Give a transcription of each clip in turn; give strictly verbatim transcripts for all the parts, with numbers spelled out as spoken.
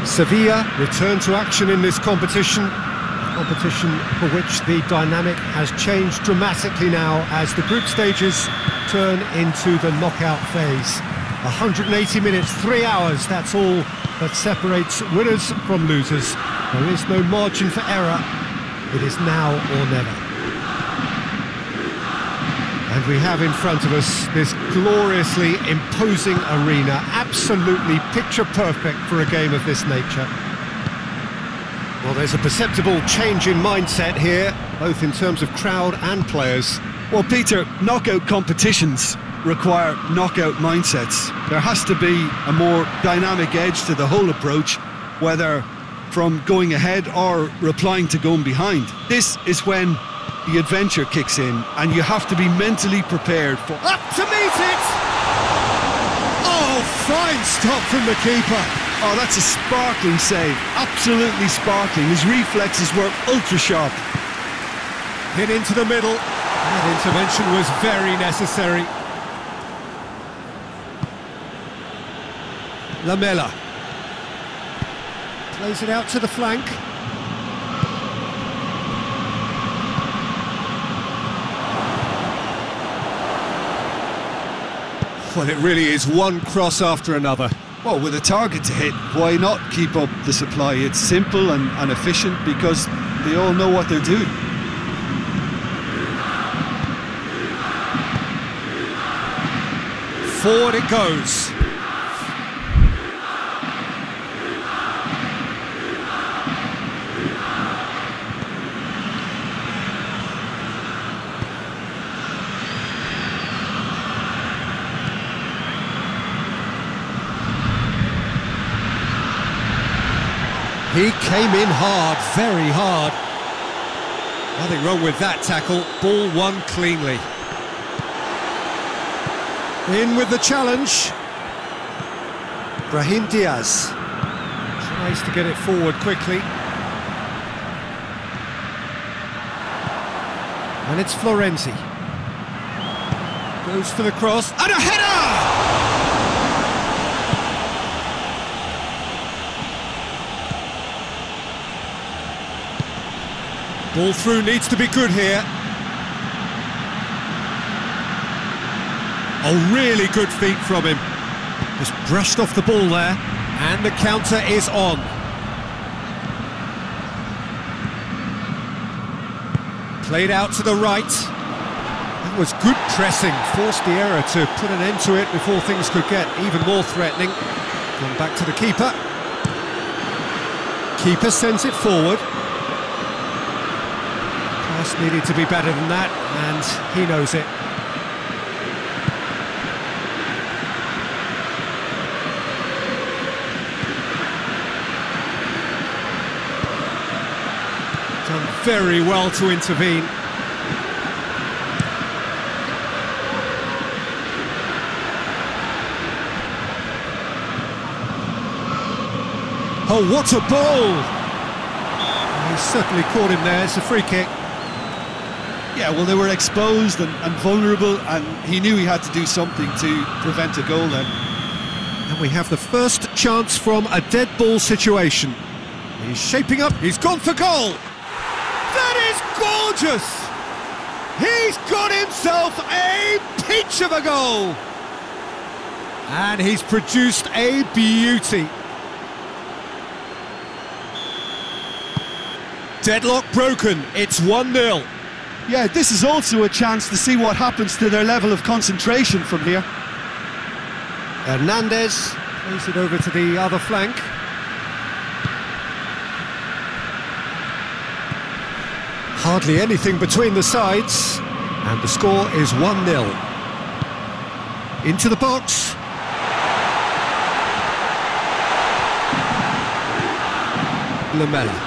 Sevilla return to action in this competition, a competition for which the dynamic has changed dramatically now as the group stages turn into the knockout phase. one hundred eighty minutes, three hours, that's all that separates winners from losers. There is no margin for error. It is now or never. And we have in front of us this gloriously imposing arena, absolutely picture perfect for a game of this nature. Well, there's a perceptible change in mindset here, both in terms of crowd and players. Well, Peter, knockout competitions require knockout mindsets. There has to be a more dynamic edge to the whole approach, whether from going ahead or replying to going behind. This is when the adventure kicks in, and you have to be mentally prepared for... Up to meet it! Oh, fine stop from the keeper. Oh, that's a sparkling save, absolutely sparkling. His reflexes were ultra-sharp. Hit into the middle. That intervention was very necessary. Lamela. Plays it out to the flank. Well, it really is one cross after another. Well, with a target to hit, why not keep up the supply? It's simple and, and efficient because they all know what they're doing. Forward it goes. He came in hard, very hard. Nothing wrong with that tackle. Ball won cleanly. In with the challenge. Brahim Diaz tries to get it forward quickly. And it's Florenzi. Goes for the cross. And a header! Ball through needs to be good here. Oh, really good feet from him. Just brushed off the ball there. And the counter is on. Played out to the right. That was good pressing. Forced the error to put an end to it before things could get even more threatening. Gone back to the keeper. Keeper sends it forward. Pass needed to be better than that, and he knows it. Done very well to intervene. Oh, what a ball! He certainly caught him there. It's a free kick. Yeah, well, they were exposed and, and vulnerable, and he knew he had to do something to prevent a goal then. And we have the first chance from a dead ball situation. He's shaping up, he's gone for goal! That is gorgeous! He's got himself a peach of a goal! And he's produced a beauty. Deadlock broken, it's one nil. Yeah, this is also a chance to see what happens to their level of concentration from here. Hernandez plays it over to the other flank. Hardly anything between the sides, and the score is one nil. Into the box. Lamela.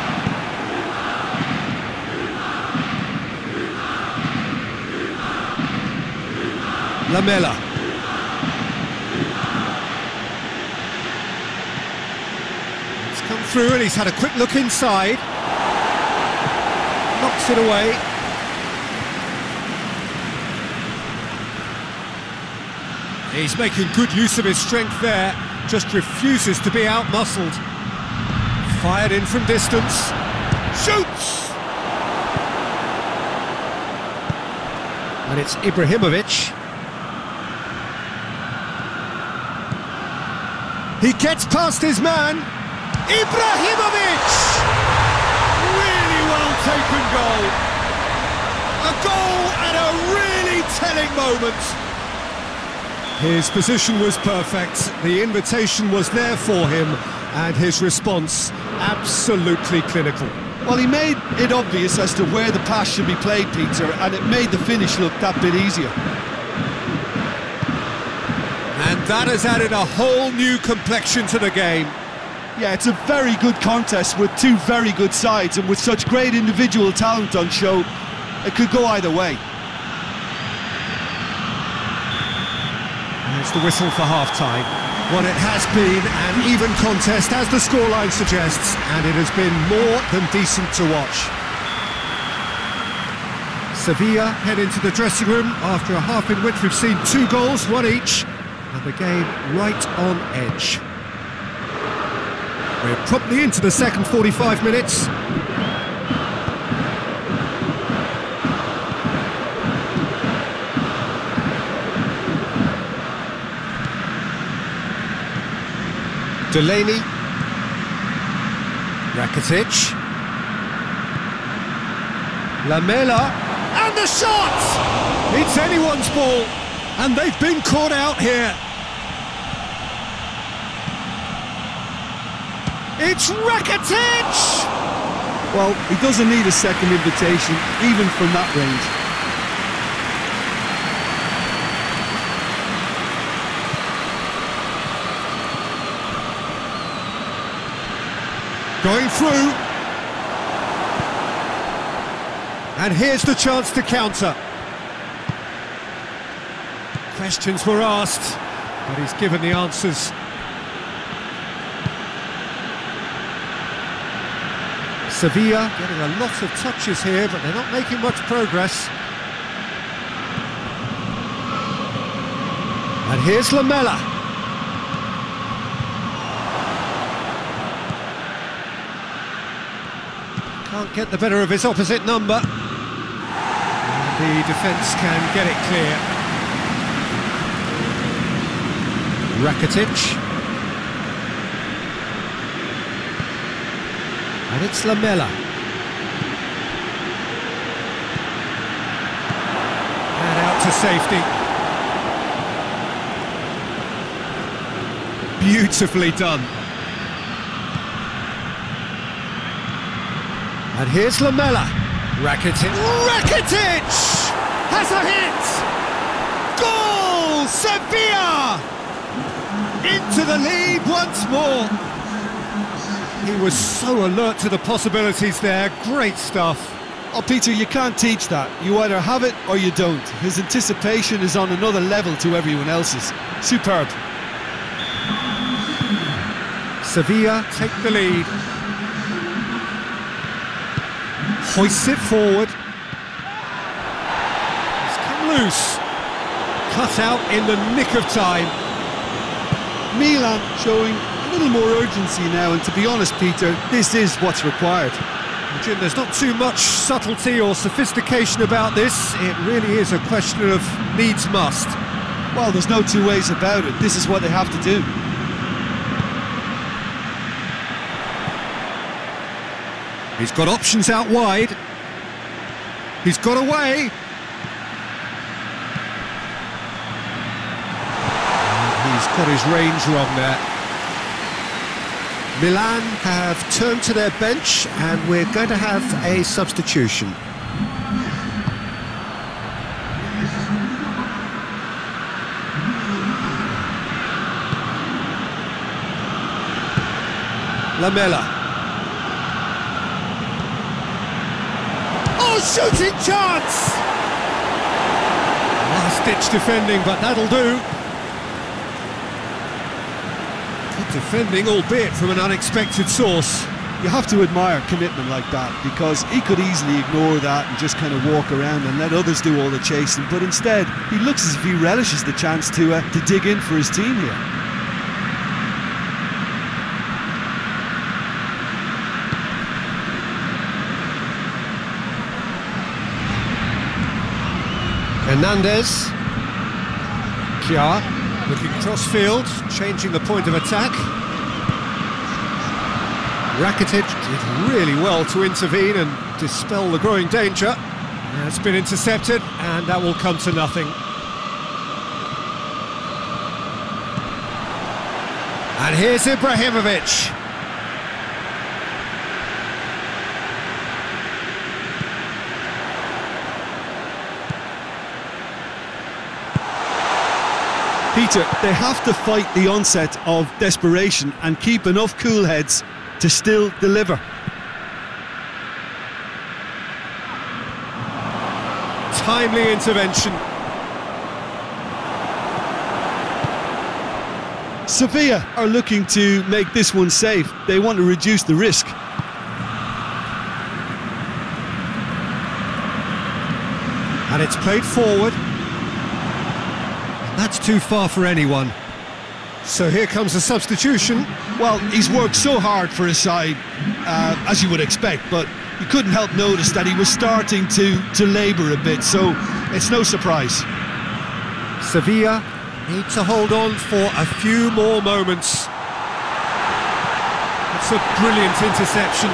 Lamela. It's come through and he's had a quick look inside. Knocks it away. He's making good use of his strength there, just refuses to be out-muscled. Fired in from distance. Shoots! And it's Ibrahimovic. He gets past his man. Ibrahimovic! Really well taken goal. A goal at a really telling moment. His position was perfect. The invitation was there for him, and his response absolutely clinical. Well, he made it obvious as to where the pass should be played, Peter, and it made the finish look that bit easier. And that has added a whole new complexion to the game. Yeah, it's a very good contest with two very good sides, and with such great individual talent on show, it could go either way. It's the whistle for half-time. Well, it has been an even contest, as the scoreline suggests, and it has been more than decent to watch. Sevilla head into the dressing room after a half in which we've seen two goals, one each, and the game right on edge. We're promptly into the second forty-five minutes. Delaney, Rakitic, Lamela, and the shot! It's anyone's ball, and they've been caught out here. It's Rakitic! Well, he doesn't need a second invitation, even from that range. Going through. And here's the chance to counter. Questions were asked, but he's given the answers. Sevilla getting a lot of touches here, but they're not making much progress. And here's Lamela. Can't get the better of his opposite number. And the defence can get it clear. Rakitic. And it's Lamela. And out to safety. Beautifully done. And here's Lamela. Rakitic. Rakitic! Has a hit! Goal! Sevilla! Into the lead once more. He was so alert to the possibilities there. Great stuff. Oh, Peter, you can't teach that. You either have it or you don't. His anticipation is on another level to everyone else's. Superb. Sevilla take the lead. Hoists it forward. It's come loose. Cut out in the nick of time. Milan showing a little more urgency now, and to be honest, Peter, this is what's required. Jim, there's not too much subtlety or sophistication about this. It really is a question of needs must. Well, there's no two ways about it. This is what they have to do. He's got options out wide. He's got away. And he's got his range wrong there. Milan have turned to their bench, and we're going to have a substitution. Lamela. Oh, shooting chance! Last-ditch defending, but that'll do. Good defending, albeit from an unexpected source. You have to admire commitment like that, because he could easily ignore that and just kind of walk around and let others do all the chasing, but instead he looks as if he relishes the chance to, uh, to dig in for his team here. Hernandez. Kjaer looking cross-field, changing the point of attack. Rakitic did really well to intervene and dispel the growing danger. It's been intercepted, and that will come to nothing. And here's Ibrahimovic. Peter, they have to fight the onset of desperation and keep enough cool heads to still deliver. Timely intervention. Sevilla are looking to make this one safe. They want to reduce the risk. And it's played forward. That's too far for anyone. So here comes a substitution. Well, he's worked so hard for his side, uh, as you would expect, but you couldn't help notice that he was starting to, to labour a bit, so it's no surprise. Sevilla need to hold on for a few more moments. It's a brilliant interception.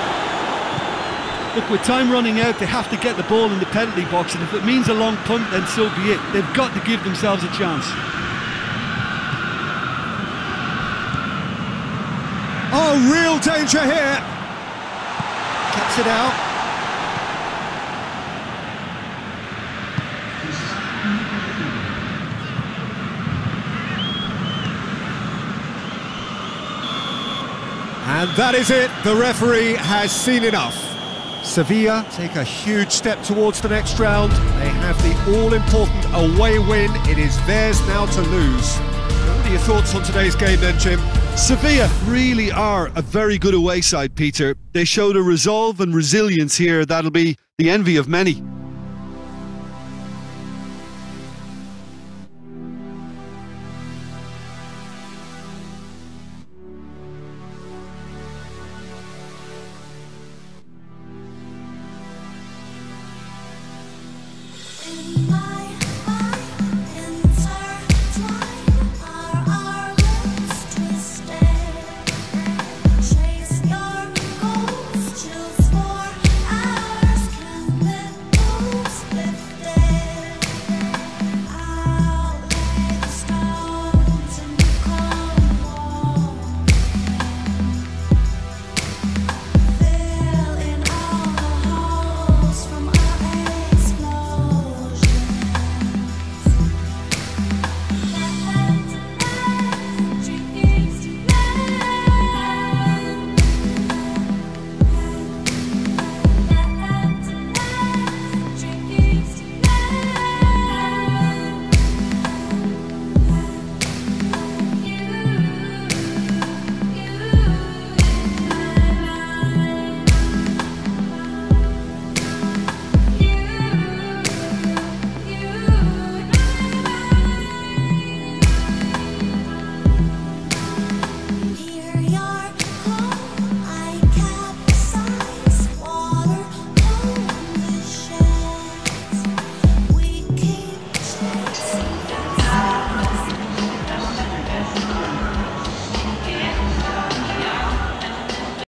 Look, with time running out, they have to get the ball in the penalty box, and if it means a long punt, then so be it. They've got to give themselves a chance. Oh, real danger here. Cuts it out. And that is it. The referee has seen enough. Sevilla take a huge step towards the next round. They have the all-important away win. It is theirs now to lose. What are your thoughts on today's game then, Jim? Sevilla really are a very good away side, Peter. They showed a resolve and resilience here that'll be the envy of many.